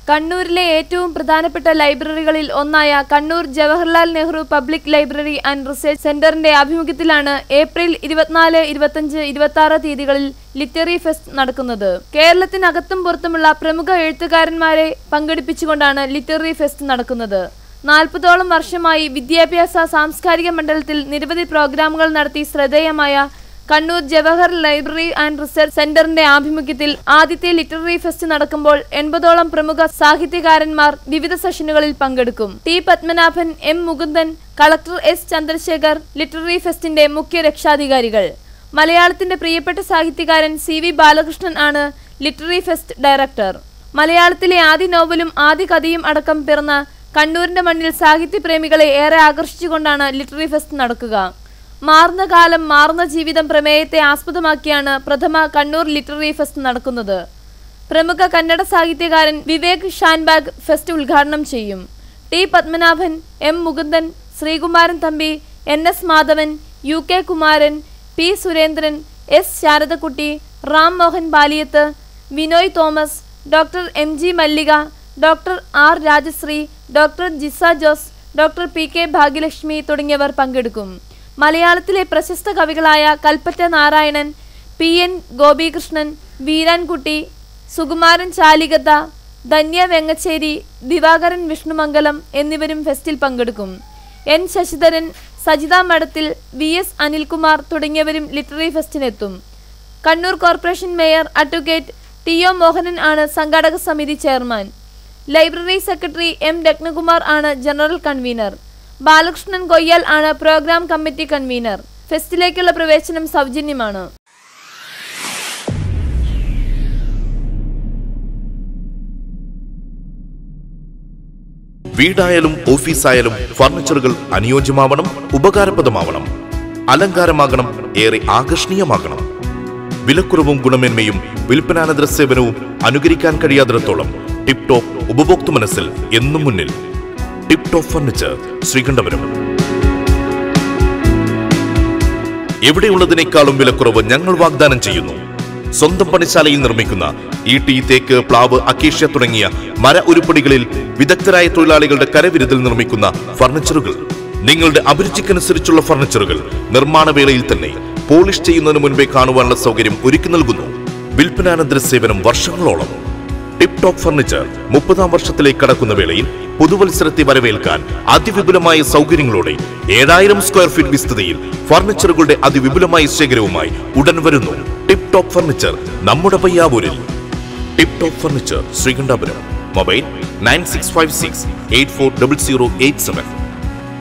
കണ്ണൂരിലെ ഏറ്റവും പ്രധാനപ്പെട്ട ലൈബ്രറികളിൽ ഒന്നായ Kannur Jawaharlal Nehru public library and research സെന്ററിന്റെ ആഭിമുഖ്യത്തിലാണ് ഏപ്രിൽ 24, 25, 26 തീയതികളിൽ ലിറ്റററി ഫെസ്റ്റ് നടക്കുന്നത്. കേരളത്തിനകത്തും പുറത്തുമുള്ള പ്രമുഖ എഴുത്തുകാരന്മാരെ പങ്കെടുപ്പിച്ചുകൊണ്ടാണ് ലിറ്റററി ഫെസ്റ്റ് നടക്കുന്നത്. 40ഓളം വർഷമായി വിദ്യാഭ്യാസ സാംസ്കാരിക മണ്ഡലത്തിൽ നിരവധി പ്രോഗ്രാമുകൾ നടത്തി ശ്രദ്ധേയമായ Kannur Jawahar library and research സെന്ററിന്റെ ആഭിമുഖ്യത്തിൽ ആദ്യത്തെ ലിറ്റററി ഫെസ്റ്റ് നടക്കുമ്പോൾ 80ഓളം പ്രമുഖ സാഹിത്യകാരന്മാർ വിവിധ സെഷനുകളിൽ പങ്കെടുക്കും. T Padmanabhan, M Mukundan, collector S Chandrasekhar literary ഫെസ്റ്റിന്റെ മുഖ്യ രക്ഷാധികാരികൾ. മലയാളത്തിന്റെ പ്രിയപ്പെട്ട സാഹിത്യകാരൻ CV ബാലകൃഷ്ണൻ ആണ് ലിറ്റററി ഫെസ്റ്റ് ഡയറക്ടർ. മലയാളത്തിലെ ആദ്യ നോവലും ആദ്യ കഥയും അടക്കം പിറന്ന കണ്ണൂരിന്റെ മണ്ണിൽ സാഹിത്യപ്രേമികളെ ഏറെ ആകർഷിച്ചുകൊണ്ടാണ് ലിറ്റററി ഫെസ്റ്റ് നടക്കുക. മാറുന്ന കാലം മാറുന്ന ജീവിതം പ്രമേയത്തെ ആസ്പദമാക്കിയാണ് പ്രഥമ കണ്ണൂർ ലിറ്റററി ഫെസ്റ്റ് നടക്കുന്നത്. പ്രമുഖ കന്നഡ സാഹിത്യകാരൻ വിവേക് ഷാൻബാഗ് ഫെസ്റ്റ് ഉദ്ഘാടനം ചെയ്യും. T Padmanabhan, M Mukundan, Sreekumaran Thampi, NS Madhavan, UK Kumaran, P Surendran, S Saradakutty, Ram Mohan Baliyath, Vinoy Thomas, doctor MG Mallika, doctor R Rajasree, doctor Jisa Jose, doctor PK Bhagyalakshmi തുടങ്ങിയവർ പങ്കെടുക്കും. മലയാളത്തിലെ പ്രശസ്ത കവികളായ കൽപ്പറ്റ നാരായണൻ, PN ഗോപികൃഷ്ണൻ, വീരാൻകുട്ടി, സുകുമാരൻ ചാലികത്ത, ധന്യ വെങ്ങച്ചേരി, ദിവാകരൻ വിഷ്ണുമംഗലം എന്നിവരും ഫെസ്റ്റിൽ പങ്കെടുക്കും. N ശശിധരൻ, സജിത മഠത്തിൽ, VS അനിൽകുമാർ തുടങ്ങിയവരും ലിറ്റററി ഫെസ്റ്റിനെത്തും. Kannur corporation mayor advocate TO Mohanan ആണ് സംഘാടക സമിതി chairman. Library secretary M Ratnakumar ആണ് ജനറൽ കൺവീനർ. ബാലകൃഷ്ണൻ കൊയ്യാൽ ആണ് പ്രോഗ്രാം കമ്മിറ്റി കൺവീനർ. ഫെസ്റ്റിലേക്കുള്ള പ്രവേശനം സൗജന്യമാണ്. വീടായാലും ഓഫീസായാലും ഫർണിച്ചറുകൾ അനുയോജ്യമാവണം, ഉപകാരപ്രദമാവണം, അലങ്കാരമാകണം, ഏറെ ആകർഷണീയമാകണം. വിലക്കുറവും ഗുണമേന്മയും വിൽപ്പനാനന്തര സേവനവും അനുകരിക്കാൻ കഴിയാത്തിടത്തോളം ടിപ് ടോപ്പ് ഉപഭോക്തൃ മനസ്സിൽ എന്നും മുന്നിൽ. Tip top furniture, Sreekandapuram. എവിടെയുള്ളതിനേക്കാളും വിലക്കുറവ് ഞങ്ങൾ വാഗ്ദാനം ചെയ്യുന്നു. സ്വന്തം പണിശാലയിൽ നിർമ്മിക്കുന്ന ഈട്ടി, തേക്ക്, പ്ലാവ്, അക്കേഷ്യ തുടങ്ങിയ മര ഉരുപ്പടികളിൽ വിദഗ്ധരായ തൊഴിലാളികളുടെ കരവിരുതിൽ നിർമ്മിക്കുന്ന ഫർണിച്ചറുകൾ. നിങ്ങളുടെ അഭിരുചിക്കനുസരിച്ചുള്ള ഫർണിച്ചറുകൾ നിർമ്മാണ വേളയിൽ തന്നെ പോളിഷ് ചെയ്യുന്നതിന് മുൻപേ കാണുവാനുള്ള സൗകര്യം ഒരുക്കി നൽകുന്നു. വിൽപ്പനാനന്തര സേവനം വർഷങ്ങളോളം. ടിപ് ടോപ്പ് ഫർണിച്ചർ 30ാം വർഷത്തിലേക്ക് കടക്കുന്ന വേളയിൽ പുതുവത്സരത്തെ വരവേൽക്കാൻ അതിവിപുലമായ സൗകര്യങ്ങളോടെ 7000 സ്ക്വയർ ഫീറ്റ് വിസ്തൃതിയിൽ ഫർണിച്ചറുകളുടെ അതിവിപുലമായ ശേഖരവുമായി ഉടൻ വരുന്നു. ടിപ് ടോപ്പ് ഫർണിച്ചർ, നമ്മുടെ പയ്യാവൂരിൽ. Tip top furniture, Sreekandapuram. Mobile 9656840087.